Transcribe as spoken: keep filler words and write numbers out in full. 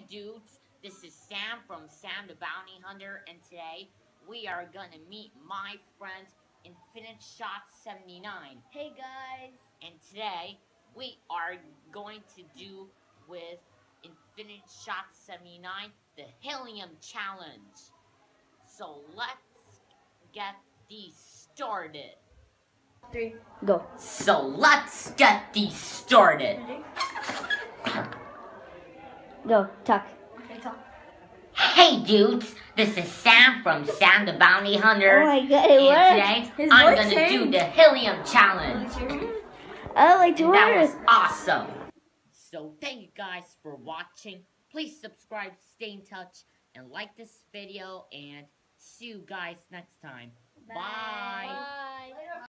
dudes, this is Sam from Sam the Bounty Hunter, and today we are gonna meet my friend Infinite Shot seventy-nine. Hey guys! And today we are going to do with Infinite Shot seventy-nine the Helium Challenge. So let's get these started. Three, go. So let's get these started. Ready? Go, talk. Okay, talk. Hey dudes, this is Sam from Sam the Bounty Hunter. Oh my god, it and worked! today His I'm voice gonna changed. do the Helium Challenge. Oh, it And that was worked! awesome. So thank you guys for watching. Please subscribe, stay in touch, and like this video, and see you guys next time. Bye. Bye. Bye.